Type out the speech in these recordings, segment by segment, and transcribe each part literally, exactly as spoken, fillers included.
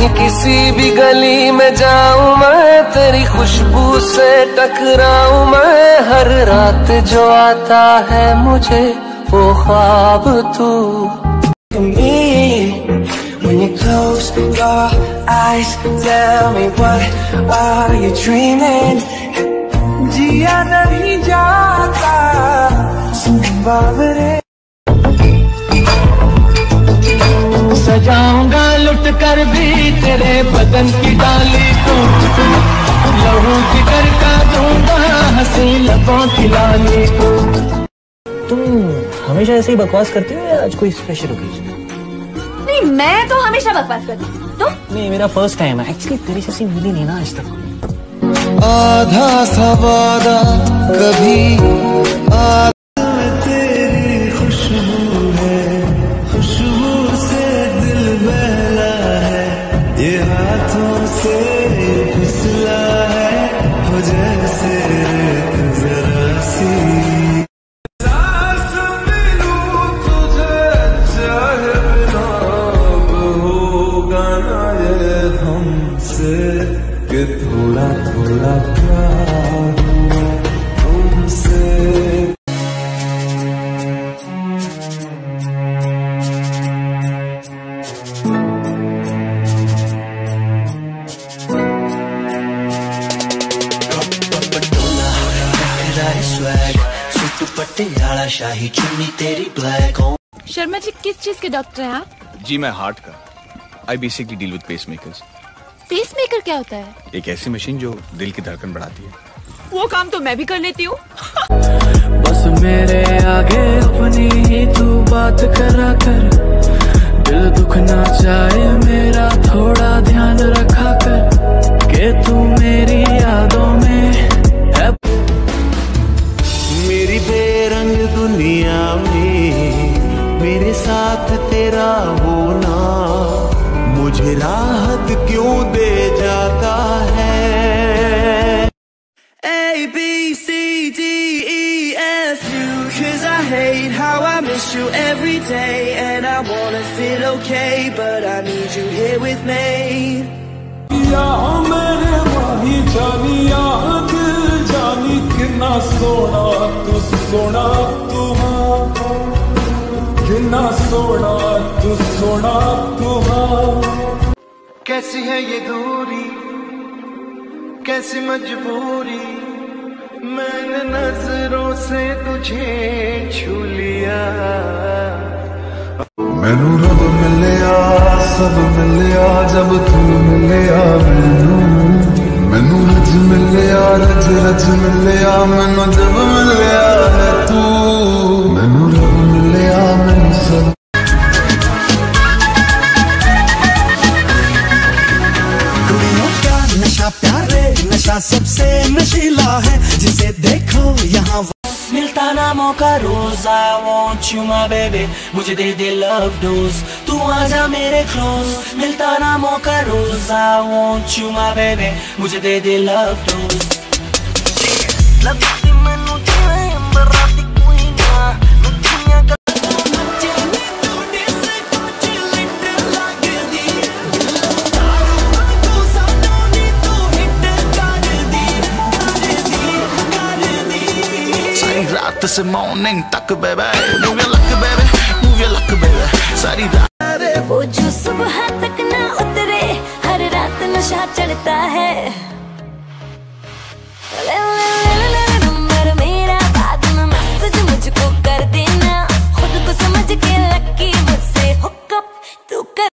कहीं किसी भी गली में जाऊं मैं, तेरी खुशबू से टकराऊं मैं। हर रात जो आता है मुझे वो ख्वाब तू। When you close your eyes, tell me what are you dreaming? जिया नहीं जाता बाबरे। सजाऊंगा लुट कर भी तेरे बदन की डाली को, लहू जिगर का दूंगा हंसी लबों की लाली को। तुम हमेशा ऐसे ही बकवास करती हो या आज कोई स्पेशल ओकेजन? नहीं, मैं तो हमेशा बकवास करती हूँ। तुम? नहीं, मेरा फर्स्ट टाइम है एक्चुअली, तेरी जैसी मिली नहीं ना आज तक। आधा सा वादा कभी आधा तेरी खुशबू है, खुशबू से दिल बहला है, ये हाथों से फिसला है हो जैसे जरा सी। कि थोड़ा थोड़ा प्यार तुमसे। पटियाला शाही चुन्नी तेरी ब्लैक। शर्मा जी, किस चीज के डॉक्टर हैं आप? जी मैं हार्ट का। I basically deal with pacemakers. Pacemaker क्या होता है? एक ऐसी मशीन जो दिल की धड़कन बढ़ाती है। वो काम तो मैं भी कर लेती हूँ। बस मेरे आगे अपनी ही तू बात करा कर, दिल दुखना चाहे मेरा थोड़ा ध्यान रखा कर, के तू मेरी यादों में है। मेरी बेरंग दुनिया में मेरे साथ तेरा होना मुझे राहत क्यों दे जाता है। A B C D E F U, cause I hate how I miss you every day, and I wanna feel okay, but I need you here with me. या मेरे माही जानी या दिल जानी, कितना सोना तू सोना तू, कितना सोना तू सोना तू। कैसी है ये दूरी, कैसी मजबूरी, मैंने नजरों से तुझे छू लिया। मैनू रब मिलिया सब मिलिया जब तू मिलिया मैनू, मैनू रज मिलिया रज रज मिलिया मैनू जब मिलिया है तू, मैनू रब मिलिया मैनू सब। नशा प्यारे नशा सबसे नशीला है, जिसे देखो यहाँ मिलता ना मौका रोज। I want you my baby, मुझे दे दे love dose, तू आजा मेरे close। मिलता ना मौका रोज। I want you my baby, मुझे दे दे love dose। रात से मॉर्निंग तक बेबे, move your luck baby, move your luck baby, सारी रात। वो जो सुबह तक ना उतरे, हर रात नशा चढ़ता है। ले ले ले ले नंबर मेरा, बाद में मैसेज मुझको कर देना, खुद को समझ के लकी मुझसे हुकअप तू कर।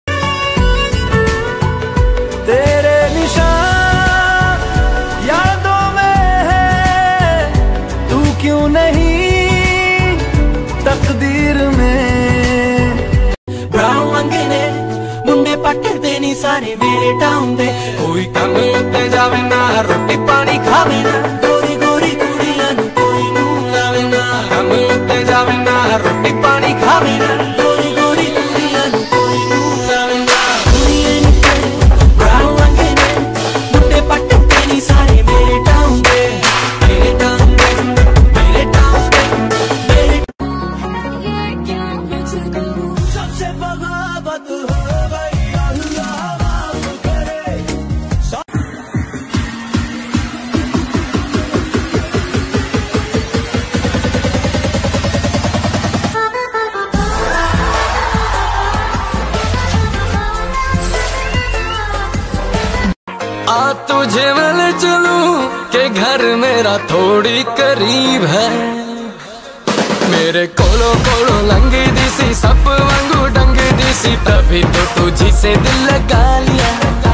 तेरे निशान यादों में है, तू क्यों नहीं तकदीर में। ब्राउन अंगने मुंडे पटदे नहीं सारे मेरे टाउन दे, कोई कम उत्ते जावे ना रोटी पानी खावे ना, गोरी गोरी कुड़ियां नू कोई नू लावे ना, कम उत्ते जावे ना रोटी पानी खावे ना, गोरी गोरी कुड़ियां नू कोई नू लावे ना। कुड़ियां निकले ब्राउन अंगने मुंडे पटदे नहीं सारे मेरे टाउन दे, मेरे टाउन दे, मेरे टाउन दे, मेरे सबसे बगावत हो गई अल्लाह माफ तुझे मैं ले चलूं के घर मेरा थोड़ी करीब है। मेरे कोलो कोलो लंगी दी सी सप वांगू डंगी दी सी, तभी तो तुझी से दिल लगा लिया।